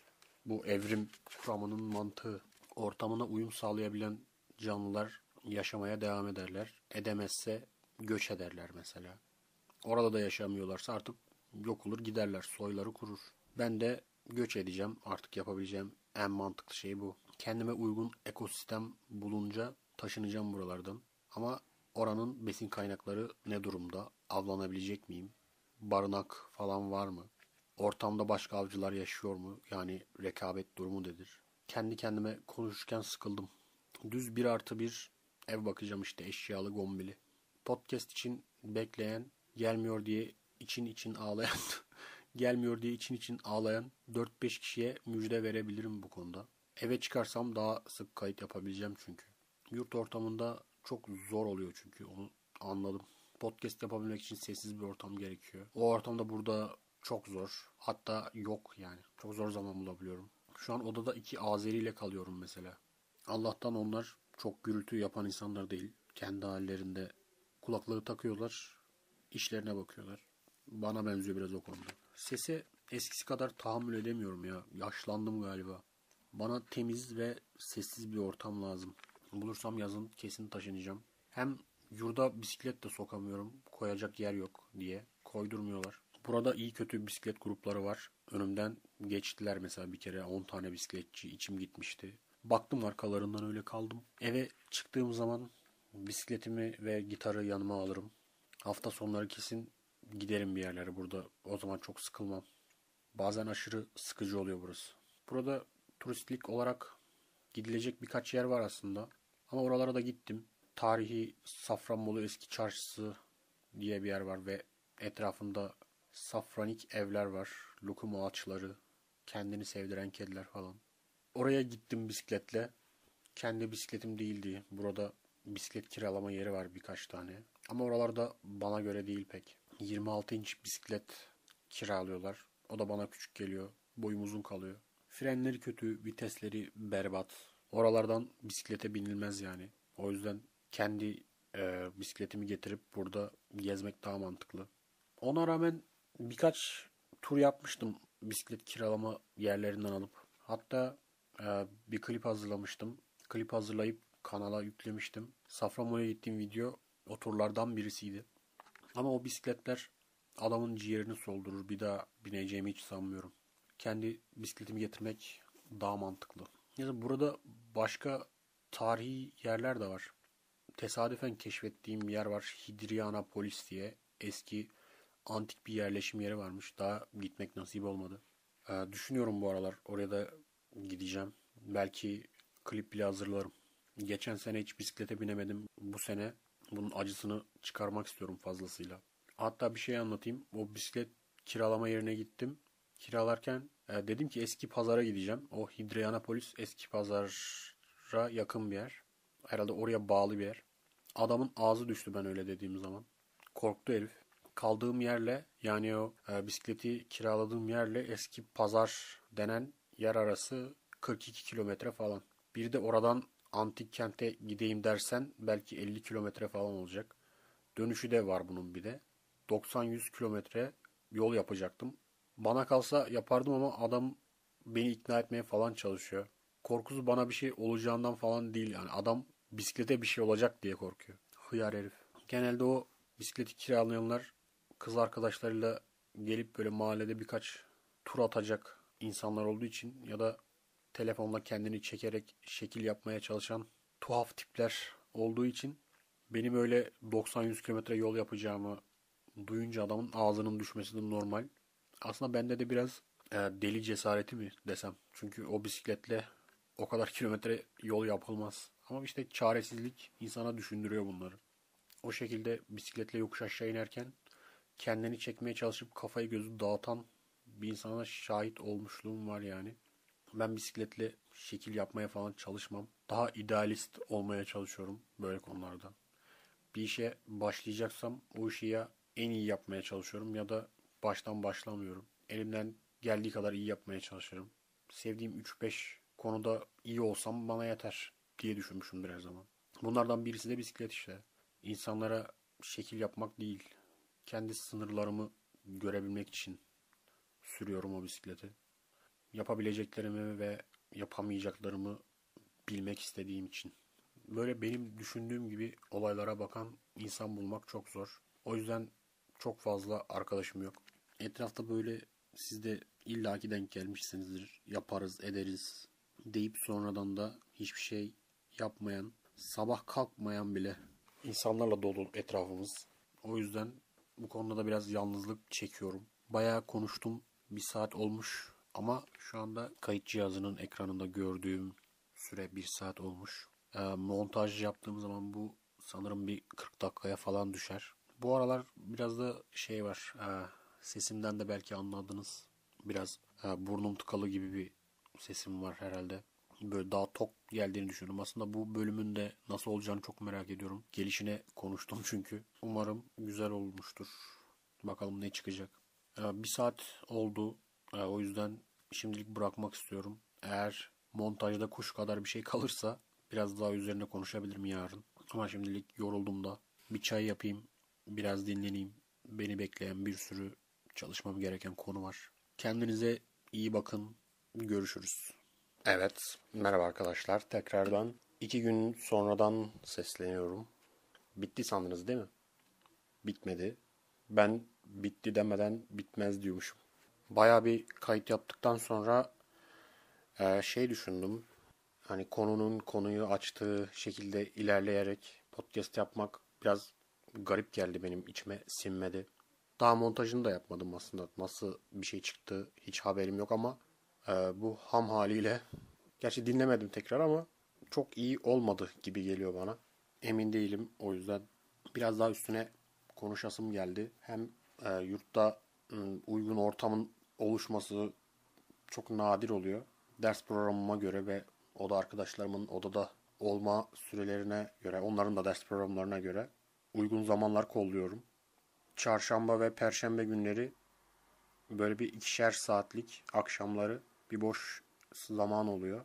Bu evrim kuramının mantığı. Ortamına uyum sağlayabilen canlılar yaşamaya devam ederler. Edemezse göç ederler mesela. Orada da yaşamıyorlarsa artık yok olur giderler. Soyları kurur. Ben de göç edeceğim. Artık yapabileceğim en mantıklı şey bu. Kendime uygun ekosistem bulunca taşınacağım buralardan. Ama oranın besin kaynakları ne durumda? Avlanabilecek miyim? Barınak falan var mı? Ortamda başka avcılar yaşıyor mu? Yani rekabet durumu nedir? Kendi kendime konuşurken sıkıldım. Düz 1+1 ev bakacağım işte eşyalı gombili. Podcast için bekleyen, gelmiyor diye için ağlayan, gelmiyor diye için ağlayan 4-5 kişiye müjde verebilirim bu konuda. Eve çıkarsam daha sık kayıt yapabileceğim çünkü. Yurt ortamında çok zor oluyor çünkü onu anladım. Podcast yapabilmek için sessiz bir ortam gerekiyor. O ortamda burada çok zor. Hatta yok yani. Çok zor zaman bulabiliyorum. Şu an odada 2 Azeri ile kalıyorum mesela. Allah'tan onlar çok gürültü yapan insanlar değil. Kendi hallerinde kulaklığı takıyorlar, işlerine bakıyorlar. Bana benziyor biraz o konuda. Sese eskisi kadar tahammül edemiyorum ya. Yaşlandım galiba. Bana temiz ve sessiz bir ortam lazım. Bulursam yazın kesin taşınacağım. Hem yurda bisiklet de sokamıyorum. Koyacak yer yok diye. Koydurmuyorlar. Burada iyi kötü bisiklet grupları var. Önümden geçtiler mesela bir kere 10 tane bisikletçi. İçim gitmişti. Baktım arkalarından öyle kaldım. Eve çıktığım zaman bisikletimi ve gitarı yanıma alırım. Hafta sonları kesin giderim bir yerlere burada. O zaman çok sıkılmam. Bazen aşırı sıkıcı oluyor burası. Burada turistlik olarak gidilecek birkaç yer var aslında. Ama oralara da gittim. Tarihi Safranbolu Eski Çarşısı diye bir yer var ve etrafında safranik evler var. Lokum ağaçları, kendini sevdiren kediler falan. Oraya gittim bisikletle. Kendi bisikletim değildi. Burada bisiklet kiralama yeri var birkaç tane. Ama oralarda bana göre değil pek. 26 inç bisiklet kiralıyorlar. O da bana küçük geliyor. Boyum uzun kalıyor. Frenleri kötü, vitesleri berbat. Oralardan bisiklete binilmez yani. O yüzden kendi bisikletimi getirip burada gezmek daha mantıklı. Ona rağmen birkaç tur yapmıştım bisiklet kiralama yerlerinden alıp. Hatta bir klip hazırlamıştım. Klip hazırlayıp kanala yüklemiştim. Safranbolu'ya gittiğim video o turlardan birisiydi. Ama o bisikletler adamın ciğerini soldurur. Bir daha bineceğimi hiç sanmıyorum. Kendi bisikletimi getirmek daha mantıklı. Yani burada başka tarihi yerler de var. Tesadüfen keşfettiğim yer var. Hidrianapolis diye. Eski antik bir yerleşim yeri varmış. Daha gitmek nasip olmadı. Düşünüyorum bu aralar. Oraya da gideceğim. Belki klip bile hazırlarım. Geçen sene hiç bisiklete binemedim. Bu sene bunun acısını çıkarmak istiyorum fazlasıyla. Hatta bir şey anlatayım. O bisiklet kiralama yerine gittim. Kiralarken dedim ki eski pazara gideceğim. O Hidrianapolis eski pazara yakın bir yer. Herhalde oraya bağlı bir yer. Adamın ağzı düştü ben öyle dediğim zaman. Korktu herif. Kaldığım yerle yani o bisikleti kiraladığım yerle eski pazar denen yer arası 42 kilometre falan. Bir de oradan antik kente gideyim dersen belki 50 kilometre falan olacak. Dönüşü de var bunun bir de. 90-100 kilometre yol yapacaktım. Bana kalsa yapardım ama adam beni ikna etmeye falan çalışıyor. Korkusu bana bir şey olacağından falan değil yani. Adam bisiklete bir şey olacak diye korkuyor. Hıyar herif. Genelde o bisikleti kiralayanlar kız arkadaşlarıyla gelip böyle mahallede birkaç tur atacak insanlar olduğu için ya da telefonla kendini çekerek şekil yapmaya çalışan tuhaf tipler olduğu için benim öyle 90-100 kilometre yol yapacağımı duyunca adamın ağzının düşmesi de normal. Aslında bende de biraz deli cesareti mi desem. Çünkü o bisikletle o kadar kilometre yol yapılmaz. Ama işte çaresizlik insana düşündürüyor bunları. O şekilde bisikletle yokuş aşağı inerken kendini çekmeye çalışıp kafayı gözü dağıtan bir insana şahit olmuşluğum var yani. Ben bisikletle şekil yapmaya falan çalışmam. Daha idealist olmaya çalışıyorum böyle konularda. Bir işe başlayacaksam o işi ya en iyi yapmaya çalışıyorum ya da baştan başlamıyorum. Elimden geldiği kadar iyi yapmaya çalışırım. Sevdiğim 3-5 konuda iyi olsam bana yeter diye düşünmüşümdür her zaman. Bunlardan birisi de bisiklet işte. İnsanlara şekil yapmak değil, kendi sınırlarımı görebilmek için sürüyorum o bisikleti. Yapabileceklerimi ve yapamayacaklarımı bilmek istediğim için. Böyle benim düşündüğüm gibi olaylara bakan insan bulmak çok zor. O yüzden çok fazla arkadaşım yok. Etrafta böyle siz de illaki denk gelmişsinizdir. Yaparız, ederiz deyip sonradan da hiçbir şey yapmayan, sabah kalkmayan bile insanlarla dolu etrafımız. O yüzden bu konuda da biraz yalnızlık çekiyorum. Bayağı konuştum. Bir saat olmuş ama şu anda kayıt cihazının ekranında gördüğüm süre 1 saat olmuş. Montaj yaptığım zaman bu sanırım bir 40 dakikaya falan düşer. Bu aralar biraz da şey var. Sesimden de belki anladınız. Biraz burnum tıkalı gibi bir sesim var herhalde. Böyle daha tok geldiğini düşünüyorum. Aslında bu bölümün de nasıl olacağını çok merak ediyorum. Gelişine konuştum çünkü. Umarım güzel olmuştur. Bakalım ne çıkacak. 1 saat oldu. O yüzden şimdilik bırakmak istiyorum. Eğer montajda kuş kadar bir şey kalırsa biraz daha üzerine konuşabilirim yarın. Ama şimdilik yoruldum da. Bir çay yapayım. Biraz dinleneyim. Beni bekleyen bir sürü çalışmam gereken konu var. Kendinize iyi bakın. Görüşürüz. Evet, merhaba arkadaşlar. Tekrardan 2 gün sonradan sesleniyorum. Bitti sandınız değil mi? Bitmedi. Ben bitti demeden bitmez diyormuşum. Bayağı bir kayıt yaptıktan sonra şey düşündüm. Hani konunun konuyu açtığı şekilde ilerleyerek podcast yapmak biraz garip geldi benim içime sinmedi. Daha montajını da yapmadım aslında. Nasıl bir şey çıktı hiç haberim yok ama bu ham haliyle gerçi dinlemedim tekrar ama çok iyi olmadı gibi geliyor bana. Emin değilim o yüzden biraz daha üstüne konuşasım geldi. Hem yurtta uygun ortamın oluşması çok nadir oluyor. Ders programıma göre ve oda arkadaşlarımın odada olma sürelerine göre, onların da ders programlarına göre uygun zamanlar kolluyorum. Çarşamba ve perşembe günleri böyle bir 2'şer saatlik akşamları bir boş zaman oluyor.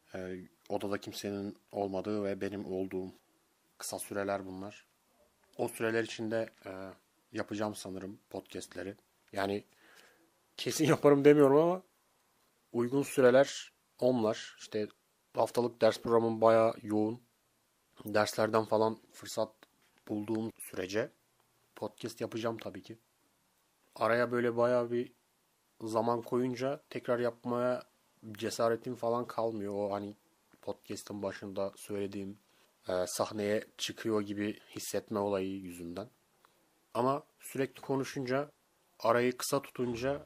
Odada kimsenin olmadığı ve benim olduğum kısa süreler bunlar. O süreler içinde yapacağım sanırım podcastleri. Yani kesin yaparım demiyorum ama uygun süreler onlar. İşte haftalık ders programım bayağı yoğun. Derslerden falan fırsat bulduğum sürece podcast yapacağım tabii ki. Araya böyle bayağı bir zaman koyunca tekrar yapmaya cesaretim falan kalmıyor. O hani podcast'ın başında söylediğim sahneye çıkıyor gibi hissetme olayı yüzünden. Ama sürekli konuşunca, arayı kısa tutunca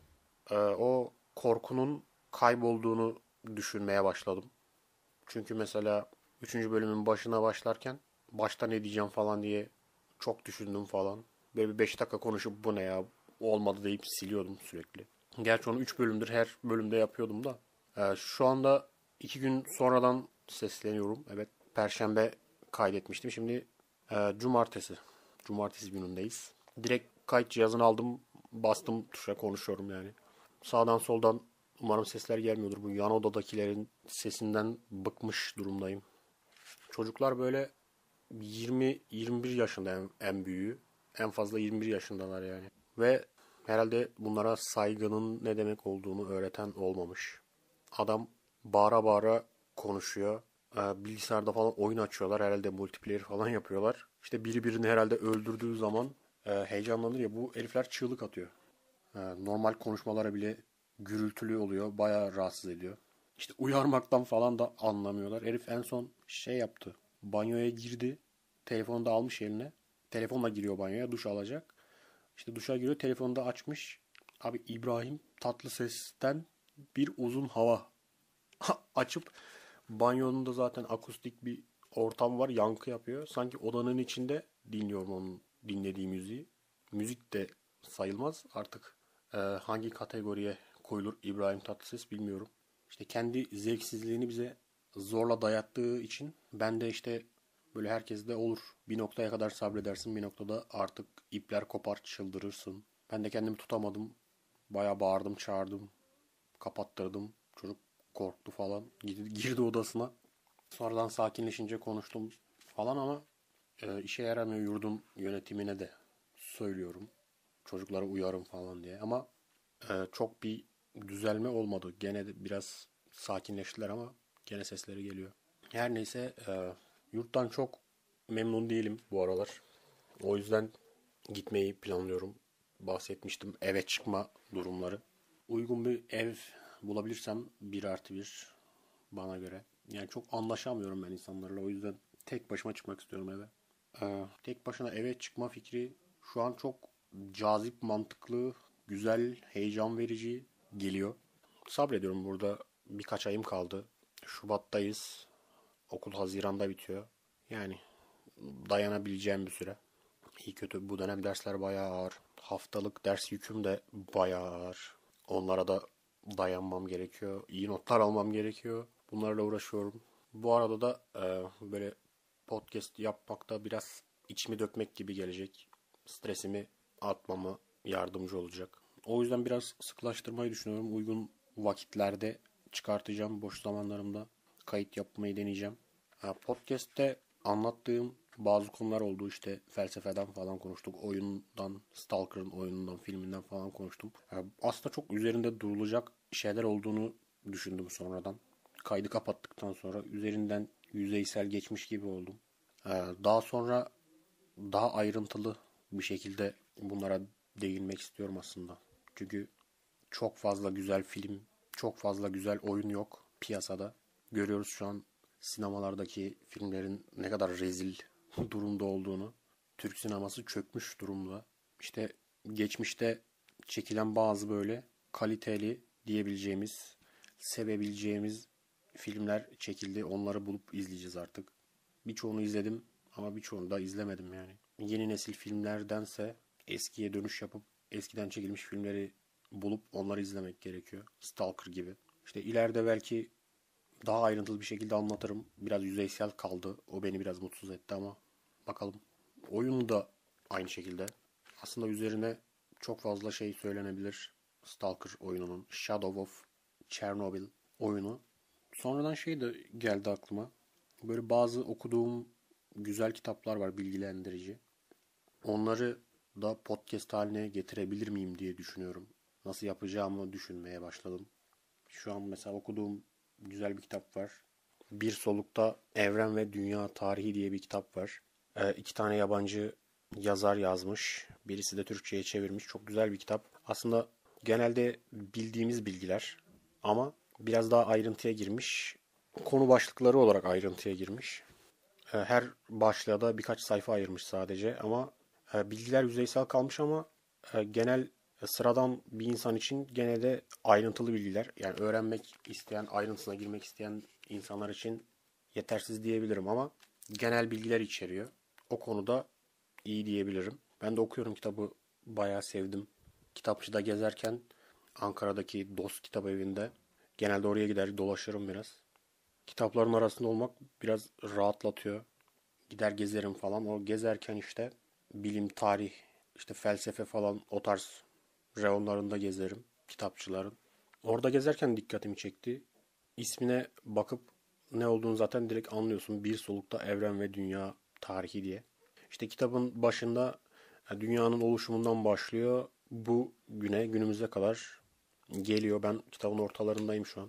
o korkunun kaybolduğunu düşünmeye başladım. Çünkü mesela 3. bölümün başına başlarken başta ne diyeceğim falan diye çok düşündüm falan. Böyle bir 5 dakika konuşup bu ne ya olmadı deyip siliyordum sürekli. Gerçi onu 3 bölümdür her bölümde yapıyordum da. Şu anda 2 gün sonradan sesleniyorum. Evet, Perşembe kaydetmiştim. Şimdi Cumartesi. Cumartesi günündeyiz. Direkt kayıt cihazını aldım. Bastım tuşa konuşuyorum yani. Sağdan soldan umarım sesler gelmiyordur. Bu yan odadakilerin sesinden bıkmış durumdayım. Çocuklar böyle 20-21 yaşında en büyüğü. En fazla 21 yaşındalar yani. Ve herhalde bunlara saygının ne demek olduğunu öğreten olmamış. Adam bağıra bağıra konuşuyor. Bilgisayarda falan oyun açıyorlar. Herhalde multiplayer falan yapıyorlar. İşte biri birini herhalde öldürdüğü zaman heyecanlanır ya, bu herifler çığlık atıyor. Normal konuşmalara bile gürültülü oluyor. Bayağı rahatsız ediyor. İşte uyarmaktan falan da anlamıyorlar. Herif en son şey yaptı. Banyoya girdi. Telefonu da almış eline. Telefonla giriyor banyoya. Duş alacak. İşte duşa giriyor. Telefonu da açmış. Abi İbrahim Tatlıses'ten bir uzun hava açıp, banyonun da zaten akustik bir ortam var. Yankı yapıyor. Sanki odanın içinde dinliyorum onun dinlediği müziği. Müzik de sayılmaz. Artık hangi kategoriye koyulur İbrahim Tatlıses bilmiyorum. İşte kendi zevksizliğini bize zorla dayattığı için ben de işte böyle, herkes de olur. Bir noktaya kadar sabredersin. Bir noktada artık ipler kopar, çıldırırsın. Ben de kendimi tutamadım. Bayağı bağırdım, çağırdım. Kapattırdım. Çocuk korktu falan. Girdi odasına. Sonradan sakinleşince konuştum falan ama işe yaramıyor. Yurdun yönetimine de söylüyorum. Çocuklara uyarım falan diye. Ama çok bir düzelme olmadı. Gene de biraz sakinleştiler ama gene sesleri geliyor. Her neyse, yurttan çok memnun değilim bu aralar. O yüzden gitmeyi planlıyorum. Bahsetmiştim, eve çıkma durumları. Uygun bir ev bulabilirsem 1+1 bana göre. Yani çok anlaşamıyorum ben insanlarla. O yüzden tek başıma çıkmak istiyorum eve. Tek başına eve çıkma fikri şu an çok cazip, mantıklı, güzel, heyecan verici geliyor. Sabrediyorum burada. Birkaç ayım kaldı. Şubat'tayız. Okul Haziran'da bitiyor. Yani dayanabileceğim bir süre. İyi kötü bu dönem dersler bayağı ağır. Haftalık ders yüküm de bayağı ağır. Onlara da dayanmam gerekiyor. İyi notlar almam gerekiyor. Bunlarla uğraşıyorum. Bu arada da böyle podcast yapmakta biraz içimi dökmek gibi gelecek. Stresimi atmama yardımcı olacak. O yüzden biraz sıklaştırmayı düşünüyorum. Uygun vakitlerde çıkartacağım. Boş zamanlarımda kayıt yapmayı deneyeceğim. Podcast'te anlattığım bazı konular oldu. İşte felsefeden falan konuştuk. Oyundan, Stalker'ın oyunundan, filminden falan konuştum. Aslında çok üzerinde durulacak şeyler olduğunu düşündüm sonradan. Kaydı kapattıktan sonra üzerinden yüzeysel geçmiş gibi oldum. Daha sonra daha ayrıntılı bir şekilde bunlara değinmek istiyorum aslında. Çünkü çok fazla güzel film, çok fazla güzel oyun yok piyasada. Görüyoruz şu an sinemalardaki filmlerin ne kadar rezil durumda olduğunu. Türk sineması çökmüş durumda. İşte geçmişte çekilen bazı böyle kaliteli diyebileceğimiz, sevebileceğimiz filmler çekildi. Onları bulup izleyeceğiz artık. Birçoğunu izledim ama birçoğunu da izlemedim yani. Yeni nesil filmlerdense eskiye dönüş yapıp eskiden çekilmiş filmleri bulup onları izlemek gerekiyor. Stalker gibi. İşte ileride belki daha ayrıntılı bir şekilde anlatırım. Biraz yüzeysel kaldı. O beni biraz mutsuz etti ama bakalım. Oyunu da aynı şekilde. Aslında üzerine çok fazla şey söylenebilir. Stalker oyununun, Shadow of Chernobyl oyunu. Sonradan şey de geldi aklıma. Böyle bazı okuduğum güzel kitaplar var, bilgilendirici. Onları da podcast haline getirebilir miyim diye düşünüyorum. Nasıl yapacağımı düşünmeye başladım. Şu an mesela okuduğum güzel bir kitap var. Bir Solukta Evren ve Dünya Tarihi diye bir kitap var. İki tane yabancı yazar yazmış. Birisi de Türkçe'ye çevirmiş. Çok güzel bir kitap. Aslında genelde bildiğimiz bilgiler ama biraz daha ayrıntıya girmiş. Konu başlıkları olarak ayrıntıya girmiş. Her başlığa da birkaç sayfa ayırmış sadece ama bilgiler yüzeysel kalmış ama genel sıradan bir insan için gene de ayrıntılı bilgiler. Yani öğrenmek isteyen, ayrıntısına girmek isteyen insanlar için yetersiz diyebilirim ama genel bilgiler içeriyor. O konuda iyi diyebilirim. Ben de okuyorum kitabı, bayağı sevdim. Kitapçıda gezerken Ankara'daki Dost Kitap Evi'nde genelde oraya gider dolaşırım biraz. Kitapların arasında olmak biraz rahatlatıyor. Gider gezerim falan. O gezerken işte bilim, tarih, işte felsefe falan o tarz reyonlarında gezerim. Kitapçıların. Orada gezerken dikkatimi çekti. İsmine bakıp ne olduğunu zaten direkt anlıyorsun. Bir Solukta Evren ve Dünya Tarihi diye. İşte kitabın başında Dünyanın oluşumundan başlıyor. Bu günümüze kadar geliyor. Ben kitabın ortalarındayım şu an.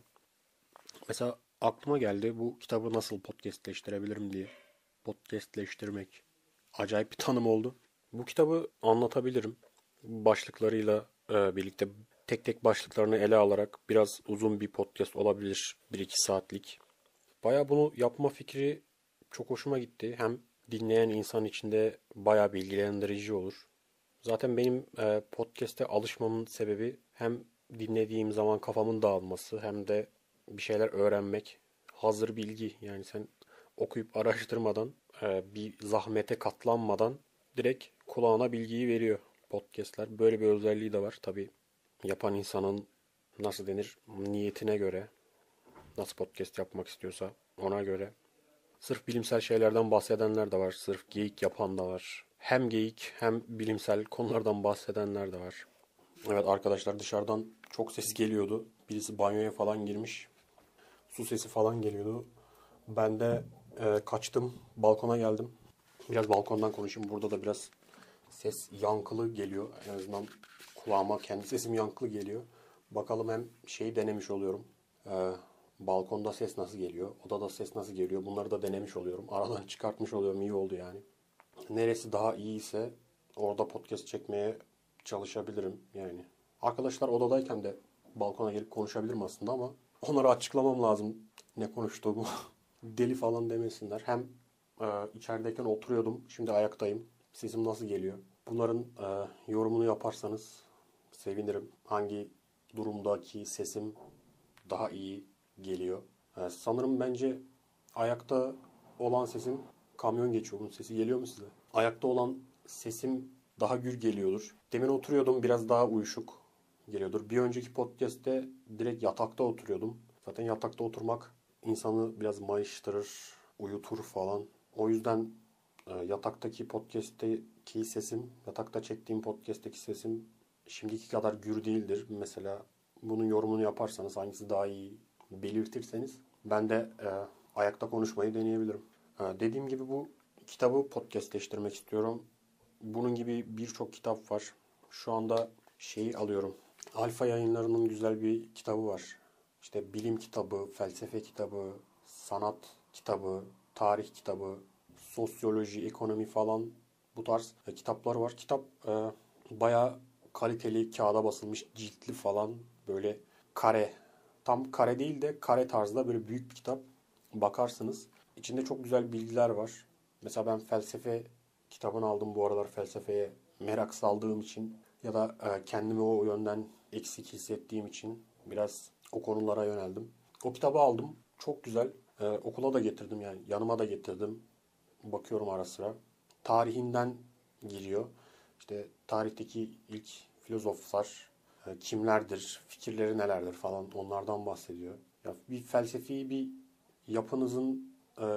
Mesela aklıma geldi bu kitabı nasıl podcastleştirebilirim diye. Podcastleştirmek. Acayip bir tanım oldu. Bu kitabı anlatabilirim. Başlıklarıyla birlikte tek tek başlıklarını ele alarak biraz uzun bir podcast olabilir. 1-2 saatlik. Baya bunu yapma fikri çok hoşuma gitti. Hem dinleyen insan için de baya bilgilendirici olur. Zaten benim podcast'e alışmamın sebebi hem dinlediğim zaman kafamın dağılması hem de bir şeyler öğrenmek. Hazır bilgi, yani sen okuyup araştırmadan, bir zahmete katlanmadan direkt kulağına bilgiyi veriyor podcast'ler. Böyle bir özelliği de var. Tabii yapan insanın, nasıl denir, niyetine göre, nasıl podcast yapmak istiyorsa ona göre. Sırf bilimsel şeylerden bahsedenler de var. Sırf geyik yapan da var. Hem geyik hem bilimsel konulardan bahsedenler de var. Evet arkadaşlar, dışarıdan çok ses geliyordu. Birisi banyoya falan girmiş. Su sesi falan geliyordu. Ben de kaçtım. Balkona geldim. Biraz balkondan konuşayım. Burada da biraz ses yankılı geliyor. En azından kulağıma kendi sesim yankılı geliyor. Bakalım, hem şeyi denemiş oluyorum. E, Balkonda ses nasıl geliyor? Odada ses nasıl geliyor? Bunları da denemiş oluyorum. Aradan çıkartmış oluyorum. İyi oldu yani. Neresi daha iyi ise orada podcast çekmeye çalışabilirim yani. Arkadaşlar odadayken de balkona gelip konuşabilirim aslında ama onlara açıklamam lazım ne konuştuğumu. Deli falan demesinler. Hem içerideyken oturuyordum, şimdi ayaktayım. Sesim nasıl geliyor? Bunların yorumunu yaparsanız sevinirim. Hangi durumdaki sesim daha iyi geliyor? Sanırım bence ayakta olan sesim, kamyon geçiyor, bunun sesi geliyor mu size? Ayakta olan sesim daha gür geliyordur. Demin oturuyordum, biraz daha uyuşuk geliyordur. Bir önceki podcast'te direkt yatakta oturuyordum. Zaten yatakta oturmak insanı biraz mayıştırır, uyutur falan. O yüzden yataktaki podcast'teki sesim, yatakta çektiğim podcast'teki sesim şimdiki kadar gür değildir. Mesela bunun yorumunu yaparsanız, hangisi daha iyi belirtirseniz ben de ayakta konuşmayı deneyebilirim. Dediğim gibi bu kitabı podcastleştirmek istiyorum. Bunun gibi birçok kitap var. Şu anda şeyi alıyorum. Alfa Yayınları'nın güzel bir kitabı var. İşte bilim kitabı, felsefe kitabı, sanat kitabı, tarih kitabı, sosyoloji, ekonomi falan, bu tarz kitaplar var. Kitap bayağı kaliteli, kağıda basılmış, ciltli falan, böyle kare. Tam kare değil de kare tarzda böyle büyük bir kitap. Bakarsınız. İçinde çok güzel bilgiler var. Mesela ben felsefe kitabını aldım bu aralar, felsefeye merak saldığım için ya da kendimi o yönden eksik hissettiğim için biraz o konulara yöneldim. O kitabı aldım. Çok güzel. Okula da getirdim, yani yanıma da getirdim. Bakıyorum ara sıra. Tarihinden giriyor. İşte tarihteki ilk filozoflar kimlerdir, fikirleri nelerdir falan, onlardan bahsediyor. Ya bir felsefi bir yapınızın,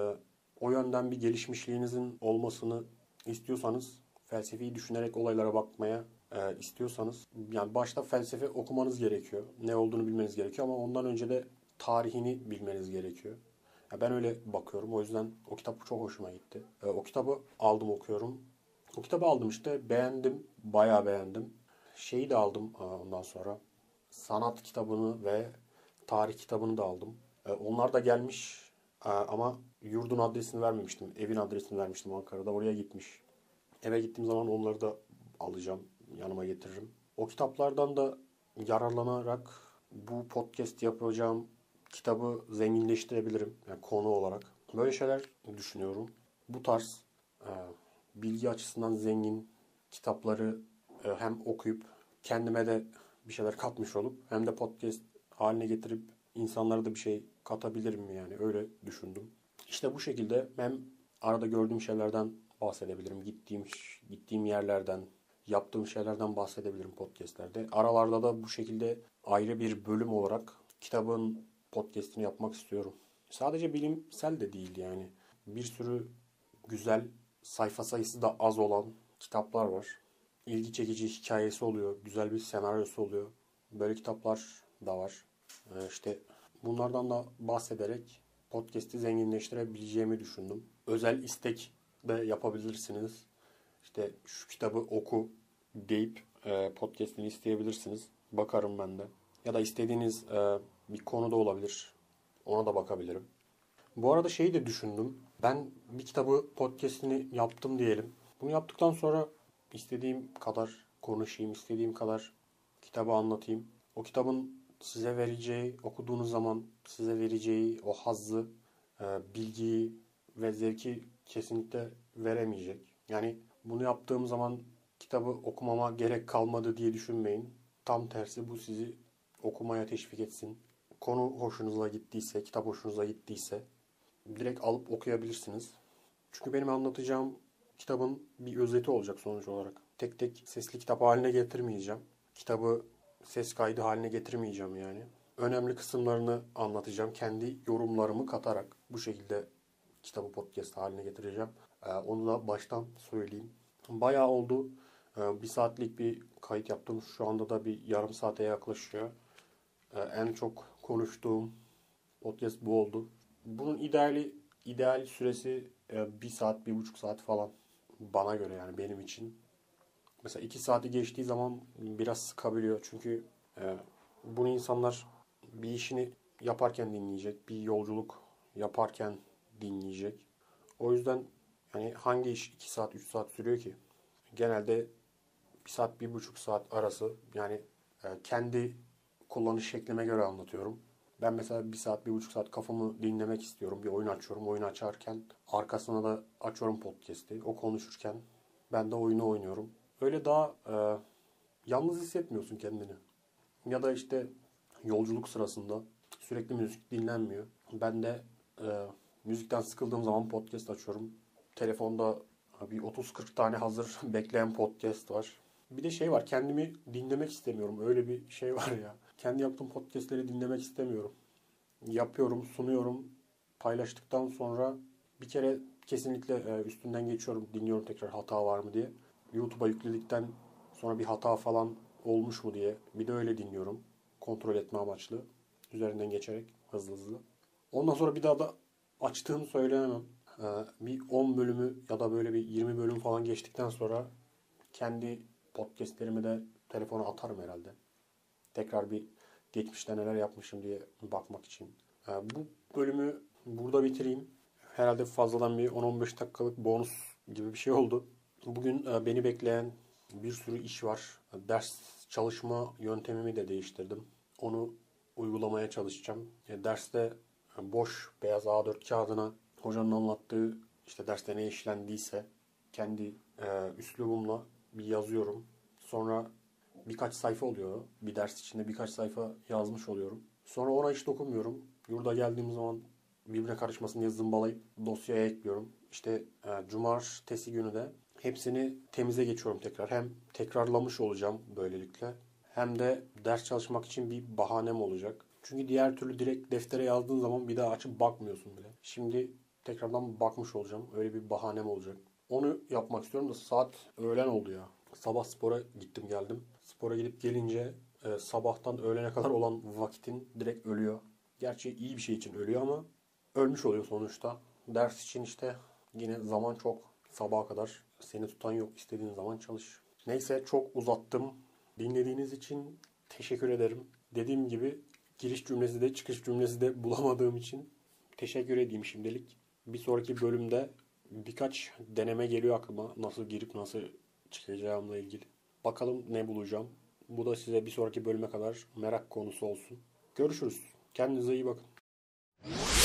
o yönden bir gelişmişliğinizin olmasını istiyorsanız, felsefi düşünerek olaylara bakmaya istiyorsanız, yani başta felsefe okumanız gerekiyor. Ne olduğunu bilmeniz gerekiyor ama ondan önce de tarihini bilmeniz gerekiyor. Ya ben öyle bakıyorum. O yüzden o kitap çok hoşuma gitti. O kitabı aldım, okuyorum. O kitabı aldım işte. Beğendim. Bayağı beğendim. Şeyi de aldım ondan sonra. Sanat kitabını ve tarih kitabını da aldım. Onlar da gelmiş ama yurdun adresini vermemiştim. Evin adresini vermiştim Ankara'da. Oraya gitmiş. Eve gittiğim zaman onları da alacağım. Yanıma getiririm. O kitaplardan da yararlanarak bu podcast yapacağım kitabı zenginleştirebilirim. Yani konu olarak. Böyle şeyler düşünüyorum. Bu tarz e, bilgi açısından zengin kitapları hem okuyup kendime de bir şeyler katmış olup hem de podcast haline getirip insanlara da bir şey katabilirim, yani öyle düşündüm. İşte bu şekilde hem arada gördüğüm şeylerden bahsedebilirim. Gittiğim yerlerden, yaptığım şeylerden bahsedebilirim podcastlerde. Aralarda da bu şekilde ayrı bir bölüm olarak kitabın podcastini yapmak istiyorum. Sadece bilimsel de değil yani. Bir sürü güzel, sayfa sayısı da az olan kitaplar var. İlgi çekici hikayesi oluyor, güzel bir senaryosu oluyor. Böyle kitaplar da var. İşte bunlardan da bahsederek podcast'i zenginleştirebileceğimi düşündüm. Özel istek de yapabilirsiniz. işte şu kitabı oku deyip podcast'ini isteyebilirsiniz. Bakarım ben de. Ya da istediğiniz bir konuda olabilir. Ona da bakabilirim. Bu arada şeyi de düşündüm. Ben bir kitabı podcast'ini yaptım diyelim. Bunu yaptıktan sonra istediğim kadar konuşayım, istediğim kadar kitabı anlatayım. O kitabın size vereceği, okuduğunuz zaman size vereceği o hazzı, bilgiyi ve zevki kesinlikle veremeyecek. Yani bunu yaptığım zaman kitabı okumama gerek kalmadı diye düşünmeyin. Tam tersi bu sizi okumaya teşvik etsin. Konu hoşunuza gittiyse, kitap hoşunuza gittiyse direkt alıp okuyabilirsiniz. Çünkü benim anlatacağım kitabın bir özeti olacak sonuç olarak. Tek tek sesli kitap haline getirmeyeceğim. Kitabı ses kaydı haline getirmeyeceğim yani. Önemli kısımlarını anlatacağım. Kendi yorumlarımı katarak bu şekilde kitabı podcast haline getireceğim. Onu da baştan söyleyeyim. Bayağı oldu. Bir saatlik bir kayıt yaptım. Şu anda da bir yarım saate yaklaşıyor. En çok konuştuğum podcast bu oldu. Bunun ideal süresi 1 saat, 1,5 saat falan. Bana göre yani benim için. Mesela 2 saati geçtiği zaman biraz sıkabiliyor. Çünkü bunu insanlar bir işini yaparken dinleyecek. Bir yolculuk yaparken dinleyecek. O yüzden yani hangi iş 2 saat, 3 saat sürüyor ki? Genelde 1 saat, 1,5 saat arası. Yani kendi kullanış şeklime göre anlatıyorum. Ben mesela 1 saat, 1,5 saat kafamı dinlemek istiyorum. Bir oyun açıyorum. Oyunu açarken arkasına da açıyorum podcast'i. O konuşurken ben de oyunu oynuyorum. Öyle daha yalnız hissetmiyorsun kendini. Ya da işte yolculuk sırasında sürekli müzik dinlenmiyor. Ben de müzikten sıkıldığım zaman podcast açıyorum. Telefonda bir 30-40 tane hazır bekleyen podcast var. Bir de şey var, kendimi dinlemek istemiyorum. Öyle bir şey var ya. Kendi yaptığım podcastleri dinlemek istemiyorum. Yapıyorum, sunuyorum. Paylaştıktan sonra bir kere kesinlikle üstünden geçiyorum. Dinliyorum tekrar hata var mı diye. YouTube'a yükledikten sonra bir hata falan olmuş mu diye. Bir de öyle dinliyorum. Kontrol etme amaçlı. Üzerinden geçerek hızlı hızlı. Ondan sonra bir daha da açtığımı söylenemem. Bir 10 bölümü ya da böyle bir 20 bölüm falan geçtikten sonra kendi podcastlerimi de telefona atarım herhalde. Tekrar bir geçmişte neler yapmışım diye bakmak için. Bu bölümü burada bitireyim. Herhalde fazladan bir 10-15 dakikalık bonus gibi bir şey oldu. Bugün beni bekleyen bir sürü iş var. Ders çalışma yöntemimi de değiştirdim. Onu uygulamaya çalışacağım. Derste boş beyaz A4 kağıdına hocanın anlattığı işte derste ne işlendiyse kendi üslubumla bir yazıyorum. Sonra birkaç sayfa oluyor. Bir ders içinde birkaç sayfa yazmış oluyorum. Sonra ona hiç dokunmuyorum. Yurda geldiğim zaman birbirine karışmasın diye zımbalayıp dosyaya ekliyorum. İşte cumartesi günü de hepsini temize geçiyorum tekrar. Hem tekrarlamış olacağım böylelikle. Hem de ders çalışmak için bir bahanem olacak. Çünkü diğer türlü direkt deftere yazdığın zaman bir daha açıp bakmıyorsun bile. Şimdi tekrardan bakmış olacağım. Öyle bir bahanem olacak. Onu yapmak istiyorum da saat öğlen oldu ya. Sabah spora gittim geldim. Spora gidip gelince sabahtan öğlene kadar olan vakitin direkt ölüyor. Gerçi iyi bir şey için ölüyor ama ölmüş oluyor sonuçta. Ders için işte yine zaman çok. Sabaha kadar seni tutan yok. İstediğin zaman çalış. Neyse çok uzattım. Dinlediğiniz için teşekkür ederim. Dediğim gibi giriş cümlesi de çıkış cümlesi de bulamadığım için teşekkür edeyim şimdilik. Bir sonraki bölümde birkaç deneme geliyor aklıma. Nasıl girip nasıl çıkacağımla ilgili. Bakalım ne bulacağım. Bu da size bir sonraki bölüme kadar merak konusu olsun. Görüşürüz. Kendinize iyi bakın.